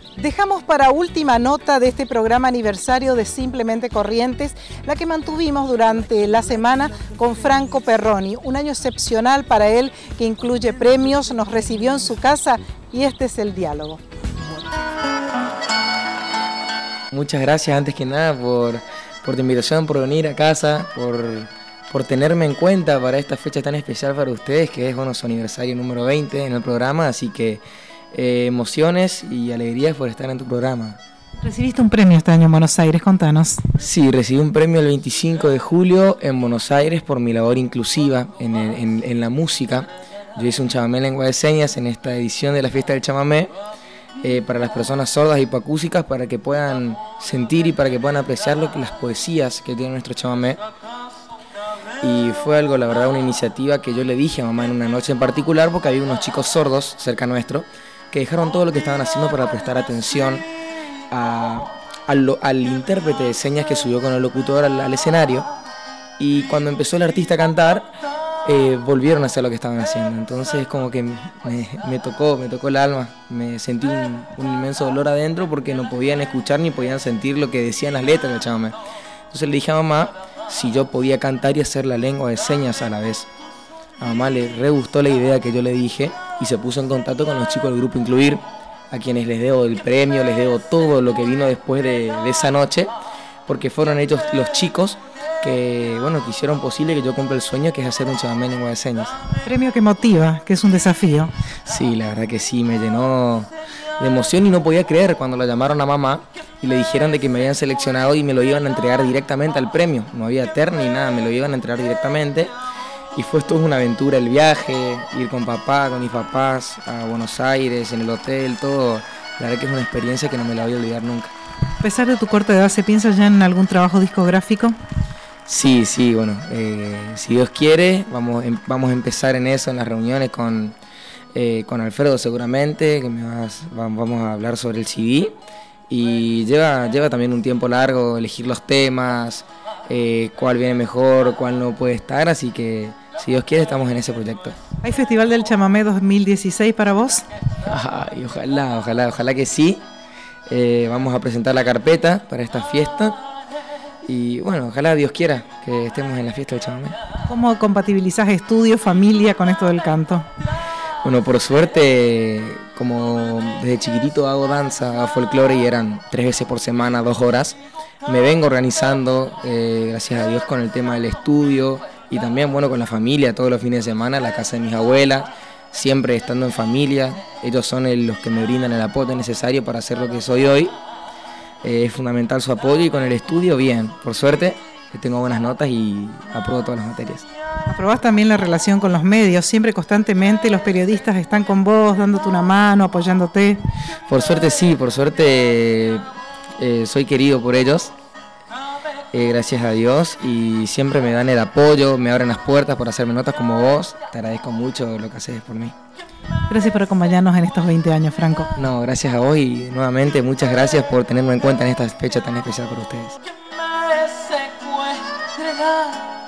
Dejamos para última nota de este programa aniversario de Simplemente Corrientes, la que mantuvimos durante la semana con Franco Perroni. Un año excepcional para él que incluye premios, nos recibió en su casa y este es el diálogo. Muchas gracias antes que nada por tu invitación, por venir a casa, por tenerme en cuenta para esta fecha tan especial para ustedes, que es su aniversario número 20 en el programa, así que emociones y alegrías por estar en tu programa. Recibiste un premio este año en Buenos Aires, contanos. Sí, recibí un premio el 25 de julio en Buenos Aires por mi labor inclusiva en la música. Yo hice un chamamé en lengua de señas en esta edición de la fiesta del chamamé para las personas sordas y hipoacúsicas, para que puedan sentir y para que puedan apreciar las poesías que tiene nuestro chamamé. Y fue algo, la verdad, una iniciativa que yo le dije a mamá en una noche en particular, porque había unos chicos sordos cerca nuestro que dejaron todo lo que estaban haciendo para prestar atención al intérprete de señas que subió con el locutor al escenario, y cuando empezó el artista a cantar volvieron a hacer lo que estaban haciendo. Entonces como que me tocó el alma, me sentí un inmenso dolor adentro porque no podían escuchar ni podían sentir lo que decían las letras del chamamé. Entonces le dije a mamá si yo podía cantar y hacer la lengua de señas a la vez. A mamá le re gustó la idea que yo le dije y se puso en contacto con los chicos del Grupo Incluir, a quienes les debo el premio, les debo todo lo que vino después de esa noche, porque fueron ellos los chicos que hicieron posible que yo cumpla el sueño, que es hacer un chamamé en lengua de señas. Premio que motiva, que es un desafío. Sí, la verdad que sí, me llenó de emoción y no podía creer cuando la llamaron a mamá y le dijeron de que me habían seleccionado y me lo iban a entregar directamente al premio. No había terna ni nada, me lo iban a entregar directamente. Y fue toda una aventura el viaje, ir con papá, con mis papás a Buenos Aires, en el hotel, todo. La verdad que es una experiencia que no me la voy a olvidar nunca. A pesar de tu corta edad, ¿se piensa ya en algún trabajo discográfico? Sí, si Dios quiere, vamos a empezar en eso, en las reuniones con Alfredo seguramente, que vamos a hablar sobre el CD. Y lleva también un tiempo largo elegir los temas, cuál viene mejor, cuál no puede estar, así que si Dios quiere estamos en ese proyecto. ¿Hay Festival del Chamamé 2016 para vos? Ay, ojalá que sí. Vamos a presentar la carpeta para esta fiesta y ojalá Dios quiera que estemos en la fiesta del chamamé. ¿Cómo compatibilizás estudio, familia con esto del canto? Por suerte, como desde chiquitito hago danza, hago folclore y eran 3 veces por semana, 2 horas, me vengo organizando, gracias a Dios, con el tema del estudio y también con la familia todos los fines de semana, en la casa de mis abuelas, siempre estando en familia. Ellos son los que me brindan el apoyo necesario para hacer lo que soy hoy. Es fundamental su apoyo y con el estudio bien, por suerte tengo buenas notas y apruebo todas las materias. Aprobás también la relación con los medios, siempre constantemente los periodistas están con vos, dándote una mano, apoyándote. Por suerte sí, soy querido por ellos, gracias a Dios, y siempre me dan el apoyo, me abren las puertas por hacerme notas como vos. Te agradezco mucho lo que haces por mí. Gracias por acompañarnos en estos 20 años, Franco. No, gracias a vos y nuevamente muchas gracias por tenerme en cuenta en esta fecha tan especial para ustedes.